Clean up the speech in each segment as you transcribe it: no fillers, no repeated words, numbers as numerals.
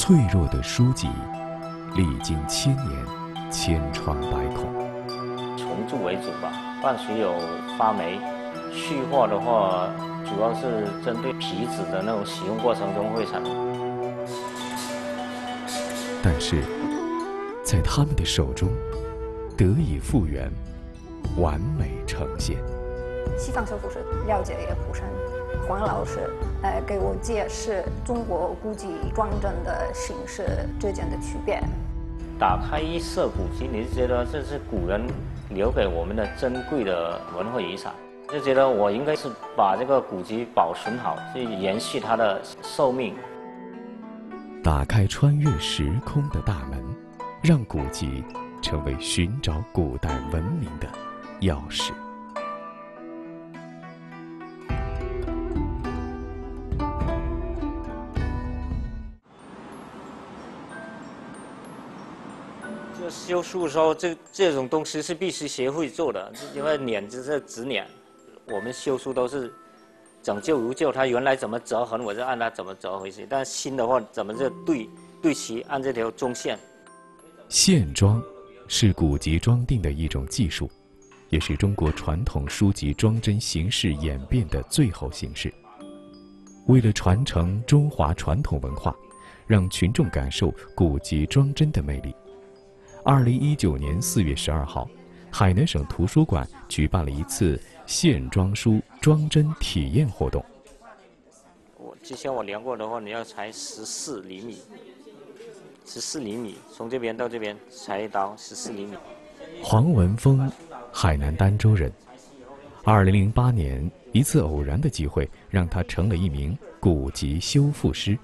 脆弱的书籍，历经千年，千疮百孔。 重铸为主吧，伴随有发霉。去货的话，主要是针对皮纸的那种使用过程中会产生。 但是，在他们的手中，得以复原，完美呈现。 西方修复是了解也不深，黄老师给我解释中国古籍装帧的形式之间的区别。 打开一色古籍，你就觉得这是古人留给我们的珍贵的文化遗产，就觉得我应该是把这个古籍保存好，去延续它的寿命。 打开穿越时空的大门，让古籍成为寻找古代文明的钥匙。 就修书的时候，这种东西是必须学会做的，因为碾就是直碾。我们修书都是整旧如旧，它原来怎么折痕，我就按它怎么折回去。但新的话，怎么就对齐，按这条中线。 线装是古籍装订的一种技术，也是中国传统书籍装帧形式演变的最后形式。为了传承中华传统文化，让群众感受古籍装帧的魅力，2019年4月12号，海南省图书馆举办了一次线装书装帧体验活动。 之前我量过的话，你要裁14厘米，14厘米，从这边到这边裁一刀14厘米。 黄文峰，海南儋州人。2008年，一次偶然的机会让他成了一名古籍修复师。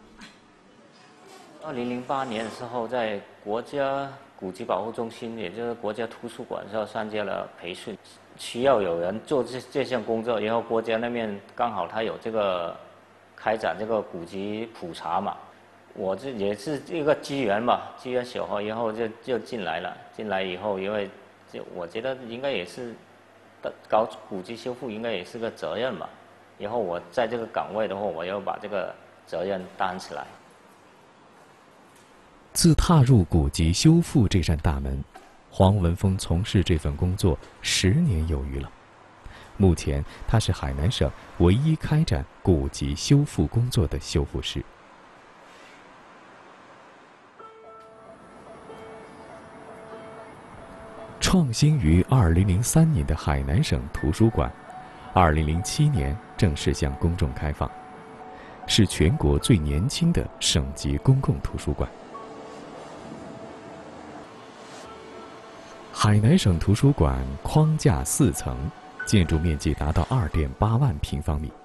2008年的时候，在国家古籍保护中心，也就是国家图书馆上参加了培训，需要有人做这项工作，然后国家那边刚好他有这个开展这个古籍普查嘛，我这也是一个机缘吧，机缘巧合，然后就进来了。进来以后，因为我觉得应该也是搞古籍修复，应该也是个责任嘛。然后我在这个岗位的话，我要把这个责任担起来。 自踏入古籍修复这扇大门，黄文峰从事这份工作10年有余了。目前，他是海南省唯一开展古籍修复工作的修复师。创新于2003年的海南省图书馆，2007年正式向公众开放，是全国最年轻的省级公共图书馆。海南省图书馆框架4层，建筑面积达到2.8万平方米。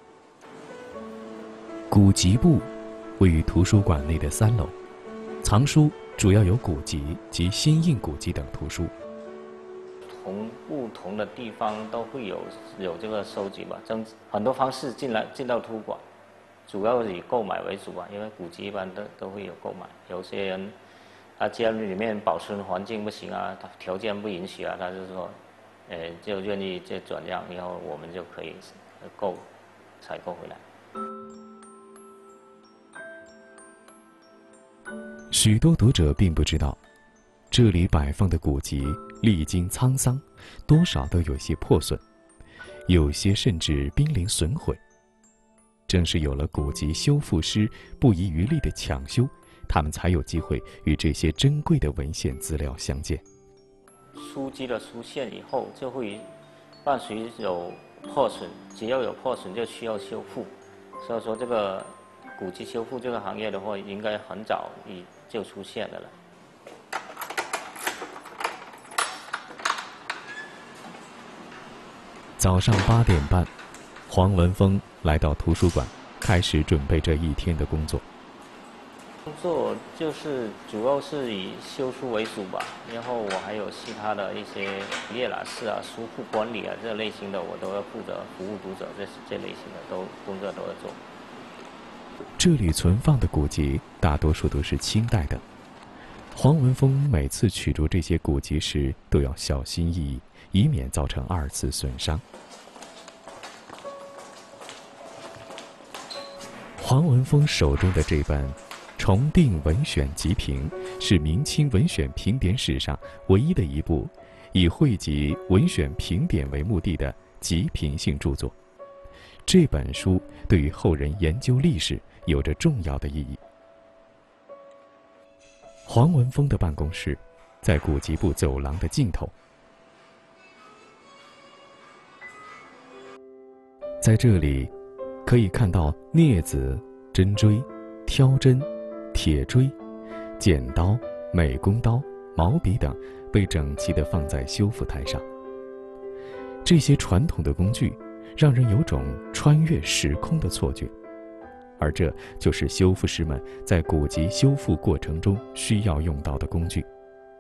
古籍部位于图书馆内的3楼，藏书主要有古籍及新印古籍等图书。 从不同的地方都会有这个收集吧，很多方式进到图书馆，主要以购买为主吧，因为古籍一般都会有购买。有些人他家里面保存环境不行啊，他条件不允许啊，他就说，就愿意就转让，然后我们就可以采购回来。 许多读者并不知道，这里摆放的古籍历经沧桑，多少都有些破损，有些甚至濒临损毁。正是有了古籍修复师不遗余力的抢修，他们才有机会与这些珍贵的文献资料相见。 书籍的出现以后，就会伴随有破损，只要有破损就需要修复。所以说，这个古籍修复这个行业的话，应该很早就出现了。 早上8点半，黄文峰来到图书馆，开始准备这一天的工作。 工作就是主要是以修书为主吧，然后我还有其他的一些阅览室啊、书库管理啊这类型的，我都要负责服务读者，这类型的工作都要做。 这里存放的古籍大多数都是清代的，黄文峰每次取出这些古籍时都要小心翼翼，以免造成2次损伤。黄文峰手中的这本重定文选集评》是明清文选评点史上唯一的一部以汇集文选评点为目的的集评性著作。这本书对于后人研究历史有着重要的意义。黄文峰的办公室在古籍部走廊的尽头，在这里可以看到镊子、针锥、挑针、铁锥、剪刀、美工刀、毛笔等被整齐地放在修复台上。这些传统的工具让人有种穿越时空的错觉，而这就是修复师们在古籍修复过程中需要用到的工具。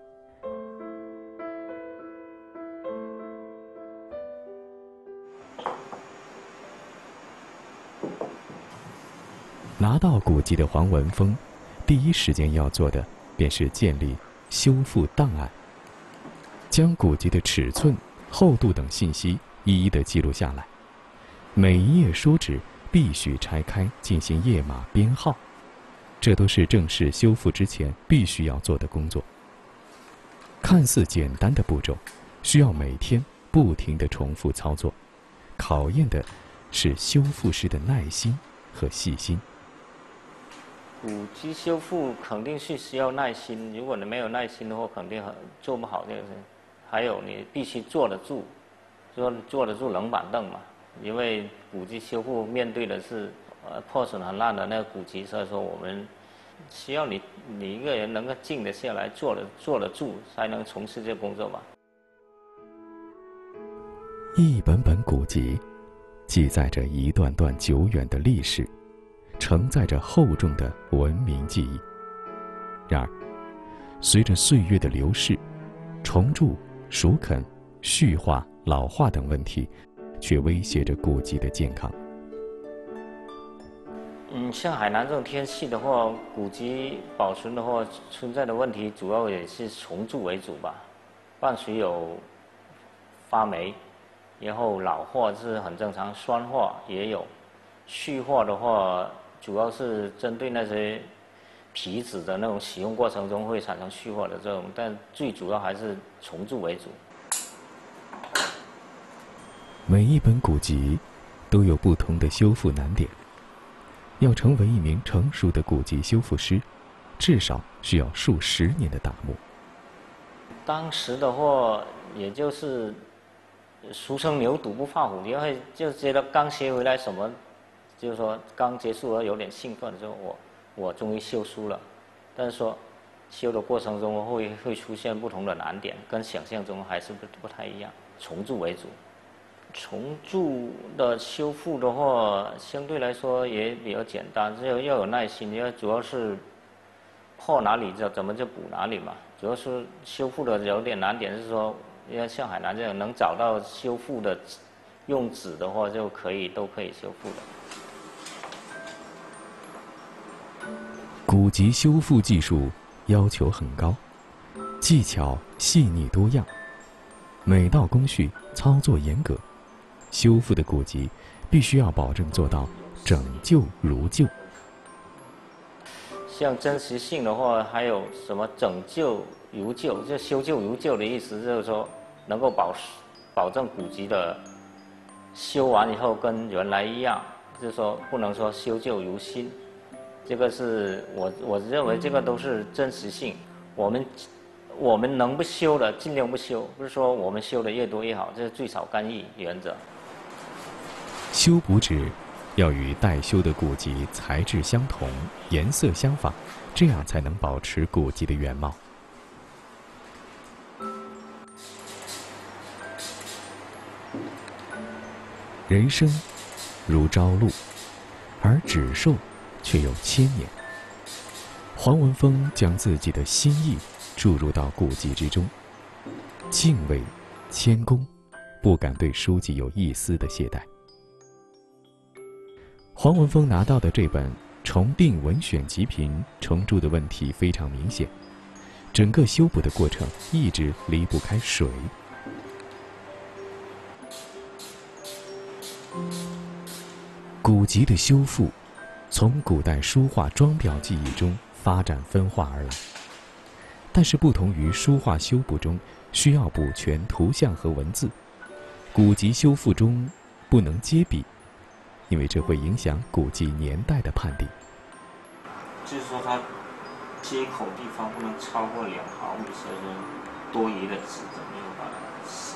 拿到古籍的黄文峰，第一时间要做的便是建立修复档案，将古籍的尺寸、厚度等信息一一地记录下来。每一页书纸必须拆开进行页码编号，这都是正式修复之前必须要做的工作。看似简单的步骤，需要每天不停地重复操作，考验的是修复师的耐心和细心。 古籍修复肯定是需要耐心，如果你没有耐心的话，肯定做不好这个事。还有你必须坐得住，坐得住冷板凳嘛，因为古籍修复面对的是破损很烂的那个古籍，所以说我们需要你一个人能够静得下来，坐得住，才能从事这个工作吧。 一本本古籍记载着一段段久远的历史，承载着厚重的文明记忆。然而，随着岁月的流逝，重铸、熟垦、序化、老化等问题却威胁着古籍的健康。 像海南这种天气的话，古籍保存的话，存在的问题主要也是重铸为主吧，伴随有发霉，然后老化是很正常，酸化也有，序化的话主要是针对那些皮纸的那种使用过程中会产生序化的这种，但最主要还是重铸为主。 每一本古籍都有不同的修复难点，要成为一名成熟的古籍修复师，至少需要数10年的打磨。 当时的话，也就是俗称牛犊不怕虎，因为就觉得刚学回来什么，就是说刚结束了有点兴奋，说我终于修书了，但是说修的过程中会出现不同的难点，跟想象中还是不太一样。重铸为主，重铸的修复的话，相对来说也比较简单，要有耐心，因为主要是破哪里怎么就补哪里嘛。主要是修复的有点难点是说，因为像海南这样能找到修复的用纸的话，都可以修复的。 古籍修复技术要求很高，技巧细腻多样，每道工序操作严格，修复的古籍必须要保证做到整旧如旧。 像真实性的话，还有什么整旧如旧，就修旧如旧的意思，就是说能够保证古籍的修完以后跟原来一样，就是说不能说修旧如新。这个是我认为这个都是真实性。我们能不修的尽量不修，不是说我们修的越多越好，这是最少干预原则。 修补纸要与待修的古籍材质相同，颜色相仿，这样才能保持古籍的原貌。人生如朝露，而纸寿却有1000年。黄文峰将自己的心意注入到古籍之中，敬畏、谦恭，不敢对书籍有一丝的懈怠。黄文峰拿到的这本《重定文选集评》重铸的问题非常明显，整个修补的过程一直离不开水。古籍的修复，从古代书画装裱技艺中发展分化而来。但是不同于书画修补中需要补全图像和文字，古籍修复中不能接笔，因为这会影响古迹年代的判定。 就是说它接口地方不能超过2毫米，所以说多余的纸就没有把它撕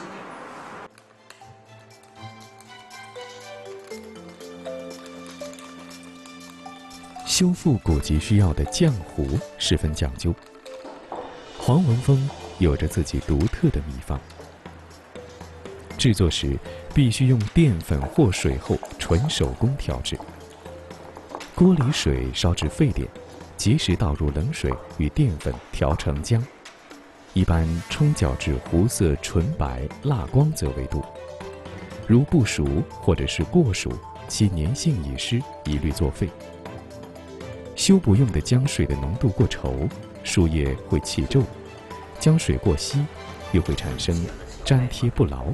掉。修复古籍需要的浆糊十分讲究，黄文峰有着自己独特的秘方。制作时必须用淀粉或水后纯手工调制。锅里水烧至沸点，及时倒入冷水与淀粉调成浆，一般冲搅至糊色纯白蜡光泽为度。如不熟或者是过熟，其粘性已失，一律作废。修补用的浆水的浓度过稠，树叶会起皱；浆水过稀，又会产生粘贴不牢。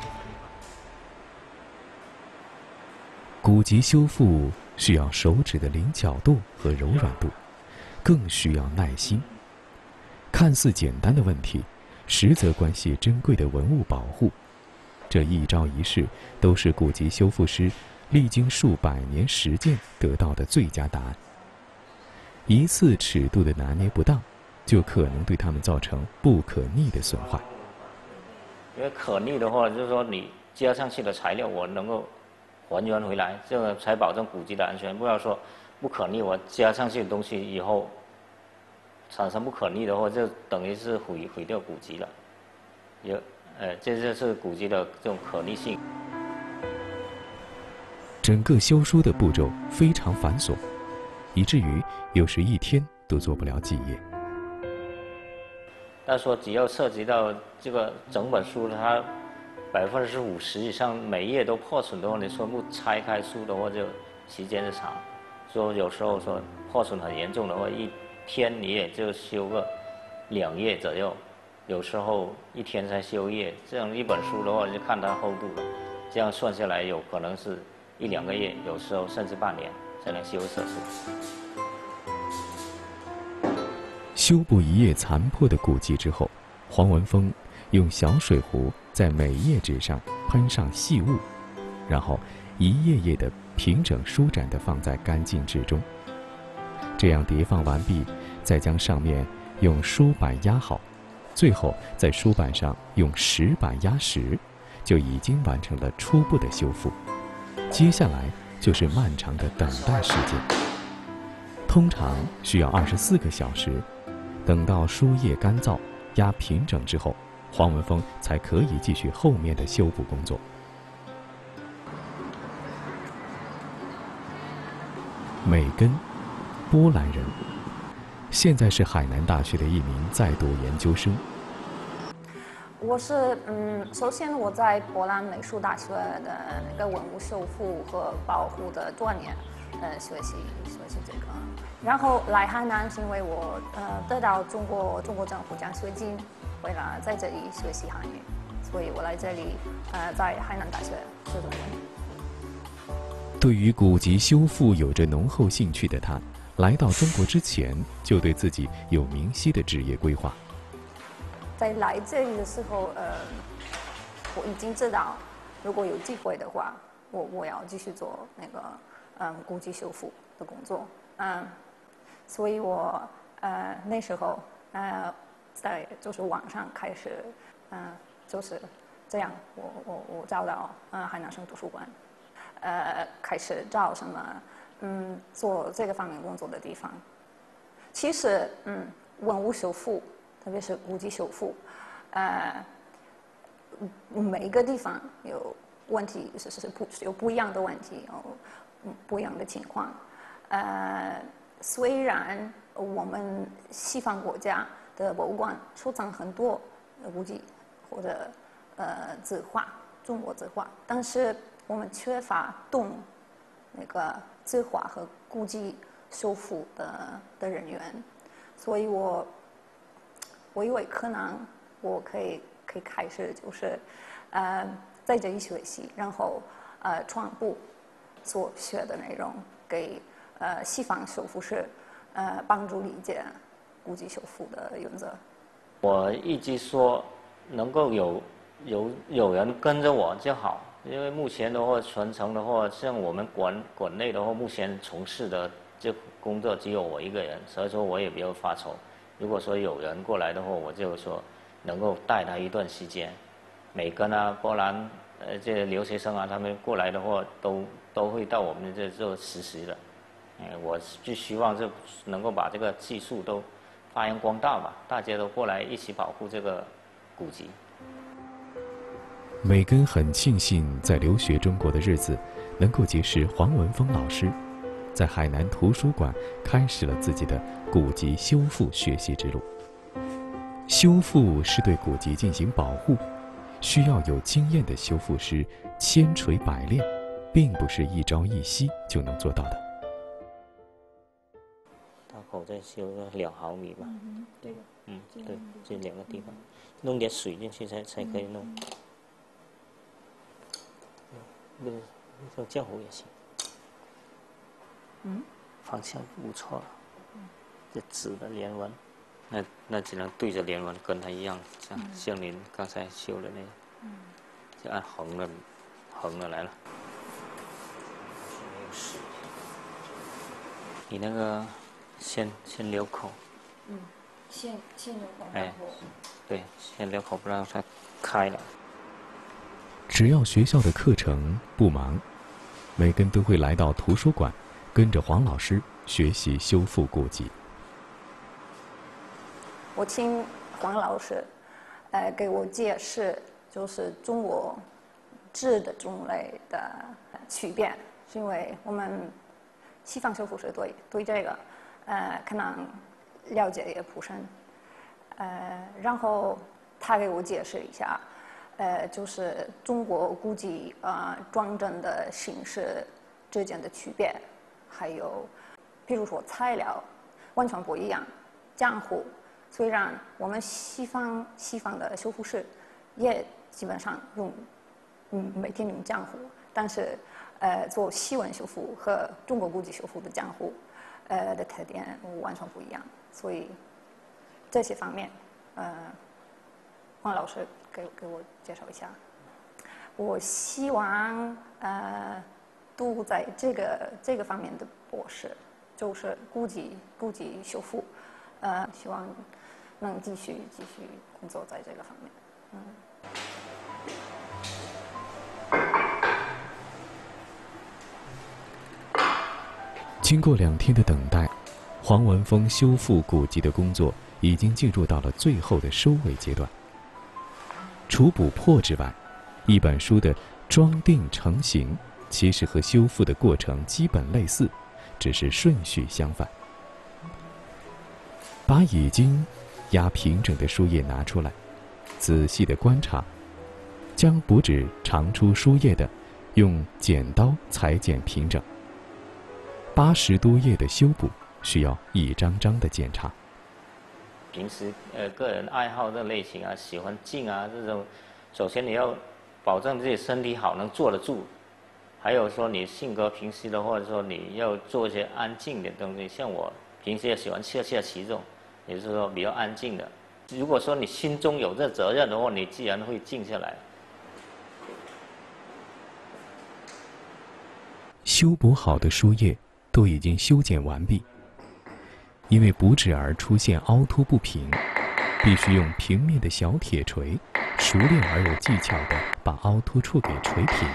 古籍修复需要手指的灵巧度和柔软度，更需要耐心。看似简单的问题，实则关系珍贵的文物保护。这一招一式都是古籍修复师历经数百年实践得到的最佳答案。一次尺度的拿捏不当，就可能对他们造成不可逆的损坏。 因为可逆的话，就是说你加上去的材料我能够还原回来，这个才保证古籍的安全。不要说不可逆，我加上去的东西以后产生不可逆的话，就等于是毁掉古籍了。这就是古籍的这种可逆性。 整个修书的步骤非常繁琐，以至于有时一天都做不了几页。 但说只要涉及到这个整本书，它50%以上每页都破损的话，你说不拆开书的话，就时间就长。说有时候说破损很严重的话，一天你也就修个2页左右，有时候一天才修一页。这样一本书的话，就看它厚度了，这样算下来有可能是1-2个月，有时候甚至半年才能修一册书。 修补一页残破的古籍之后，黄文峰用小水壶在每页纸上喷上细雾，然后一页页的平整舒展地放在干净纸中。这样叠放完毕，再将上面用书板压好，最后在书板上用石板压实，就已经完成了初步的修复。接下来就是漫长的等待时间，通常需要24个小时。等到书页干燥、压平整之后，黄文峰才可以继续后面的修补工作。美根，波兰人，现在是海南大学的一名在读研究生。 我是首先我在波兰美术大学的那个文物修复和保护的专业学习这个，然后来海南是因为我得到中国政府奖学金，为了在这里学习汉语，所以我来这里在海南大学学中文。 对于古籍修复有着浓厚兴趣的他，来到中国之前就对自己有明晰的职业规划。 在来这里的时候，我已经知道，如果有机会的话，我要继续做那个古籍修复的工作。所以我那时候在就是网上开始，就是这样，我找到海南省图书馆，开始找什么做这个方面工作的地方。其实文物修复，特别是古籍修复，每一个地方有问题，有不一样的问题，有不一样的情况。虽然我们西方国家的博物馆收藏很多古籍或者字画，中国字画，但是我们缺乏懂那个字画和古籍修复的人员，所以我以为可能我可以开始就是在这里学习，然后传播所学的内容给西方修复师帮助理解古籍修复的原则。 我一直说能够有人跟着我就好，因为目前的话传承的话，像我们馆内的话，目前从事的这工作只有我一个人，所以说我也比较发愁。如果说有人过来的话，我就说能够带他一段时间。美根啊、波兰这些留学生啊，他们过来的话都会到我们这做实习的。我就希望就能够把这个技术都发扬光大吧，大家都过来一起保护这个古籍。 美根很庆幸在留学中国的日子，能够结识黄文峰老师，在海南图书馆开始了自己的古籍修复学习之路。修复是对古籍进行保护，需要有经验的修复师千锤百炼，并不是一朝一夕就能做到的。 大口再修个2毫米吧。对，对，这2个地方，弄点水进去才可以弄。用浆糊也行。方向不错。这纸的连纹，那只能对着连纹跟它一样，像您刚才修的那个，就按横的来了。你那个先留口。 先留口。 对，先留口，不让它开了。 只要学校的课程不忙，美根都会来到图书馆，跟着黄老师学习修复古籍。 我请黄老师，给我解释，就是中国字的种类的区别，是因为我们西方修复师对这个，可能了解也不深，然后他给我解释一下。就是中国古籍装帧的形式之间的区别，还有，比如说材料完全不一样，浆糊虽然我们西方的修复师也基本上每天用浆糊，但是做西文修复和中国古籍修复的浆糊的特点完全不一样，所以这些方面黄老师给我介绍一下。我希望读在这个方面的博士，就是古籍修复，希望能继续工作在这个方面。 经过2天的等待，黄文峰修复古籍的工作已经进入到了最后的收尾阶段。除补破之外，一本书的装订成型其实和修复的过程基本类似，只是顺序相反。把已经压平整的书页拿出来，仔细的观察，将补纸长出书页的用剪刀裁剪平整。80多页的修补需要一张张的检查。 平时个人爱好的类型啊，喜欢静啊这种，首先你要保证自己身体好，能坐得住。还有说你性格平时的话，说你要做一些安静的东西，像我平时也喜欢下棋这种，也就是说比较安静的。如果说你心中有这责任的话，你自然会静下来。 修补好的书页都已经修剪完毕。因为补纸而出现凹凸不平，必须用平面的小铁锤，熟练而有技巧地把凹凸处给锤平。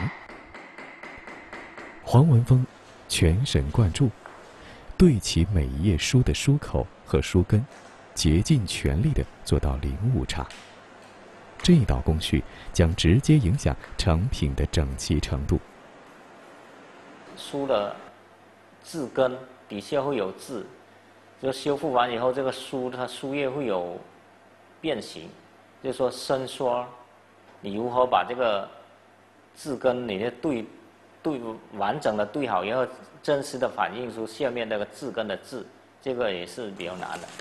黄文峰全神贯注，对齐每一页书的书口和书根，竭尽全力地做到零误差。这道工序将直接影响成品的整齐程度。 书的字根底下会有字。就修复完以后，这个它书页会有变形，就是说伸缩。你如何把这个字根你的对完整的对好以后，真实的反映出下面那个字根的字，这个也是比较难的。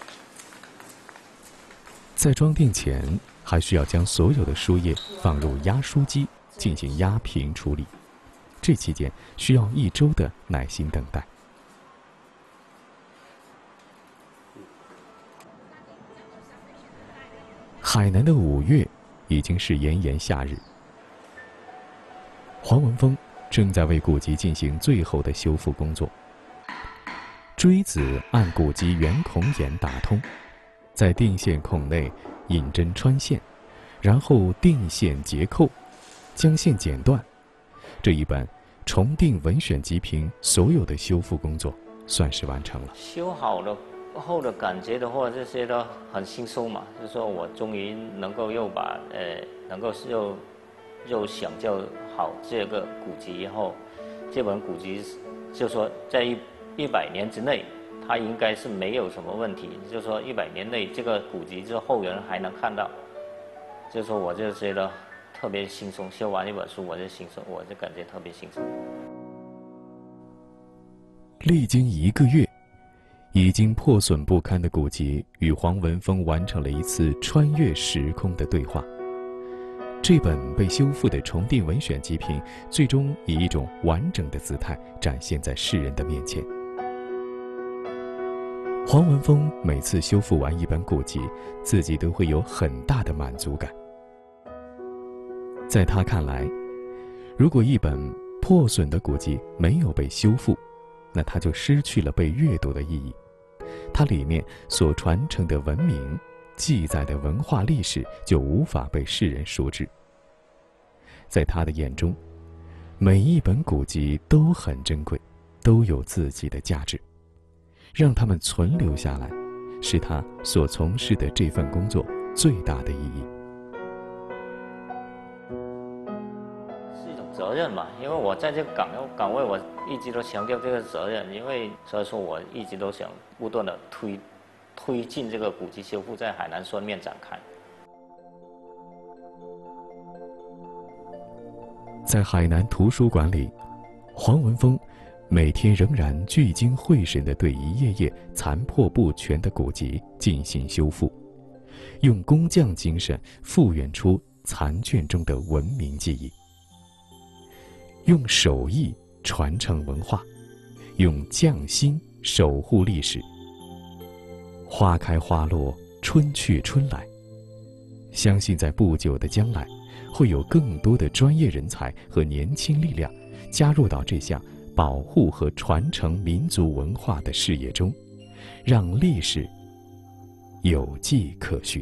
在装订前，还需要将所有的书页放入压书机进行压平处理，这期间需要1周的耐心等待。 海南的5月已经是炎炎夏日，黄文峰正在为古籍进行最后的修复工作。锥子按古籍圆孔眼打通，在定线孔内引针穿线，然后定线结扣，将线剪断。这一本重定文选集评所有的修复工作算是完成了。 修好了后的感觉的话，这些都很轻松嘛，就是说我终于能够又把能够又想就好这个古籍以后，这本古籍就是说在100年之内，它应该是没有什么问题。就是说100年内这个古籍之后人还能看到，就是说我就觉得特别轻松。修完一本书我就轻松，我就感觉特别轻松。 历经1个月，已经破损不堪的古籍与黄文峰完成了一次穿越时空的对话。这本被修复的重定文选集评，最终以一种完整的姿态展现在世人的面前。黄文峰每次修复完一本古籍，自己都会有很大的满足感。在他看来，如果一本破损的古籍没有被修复，那它就失去了被阅读的意义，它里面所传承的文明、记载的文化历史就无法被世人熟知。在他的眼中，每一本古籍都很珍贵，都有自己的价值，让他们存留下来，是他所从事的这份工作最大的意义。 是一种责任嘛，因为我在这个岗位，我一直都强调这个责任，因为所以说我一直都想不断的推进这个古籍修复在海南双面展开。 在海南图书馆里，黄文峰每天仍然聚精会神地对一页页残破不全的古籍进行修复，用工匠精神复原出残卷中的文明记忆，用手艺传承文化，用匠心守护历史。花开花落，春去春来，相信在不久的将来，会有更多的专业人才和年轻力量加入到这项保护和传承民族文化的事业中，让历史有迹可循。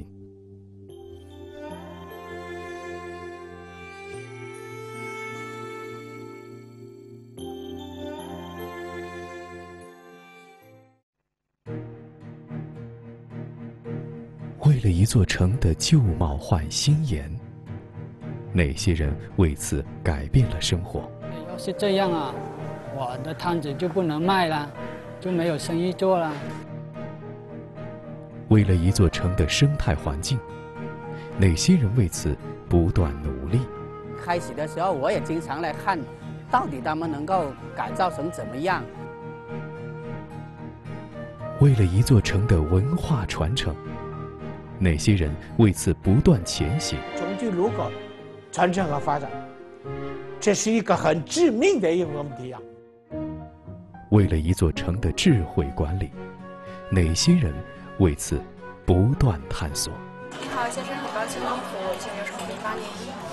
为了一座城的旧貌换新颜，哪些人为此改变了生活？ 要是这样啊，我的摊子就不能卖了，就没有生意做了。 为了一座城的生态环境，哪些人为此不断努力？ 开始的时候，我也经常来看，到底他们能够改造成怎么样？ 为了一座城的文化传承，哪些人为此不断前行？ 中距如何传承和发展，这是一个很致命的一个问题啊！ 为了一座城的智慧管理，哪些人为此不断探索？ 你好，先生，很高兴您服务，请留守0801。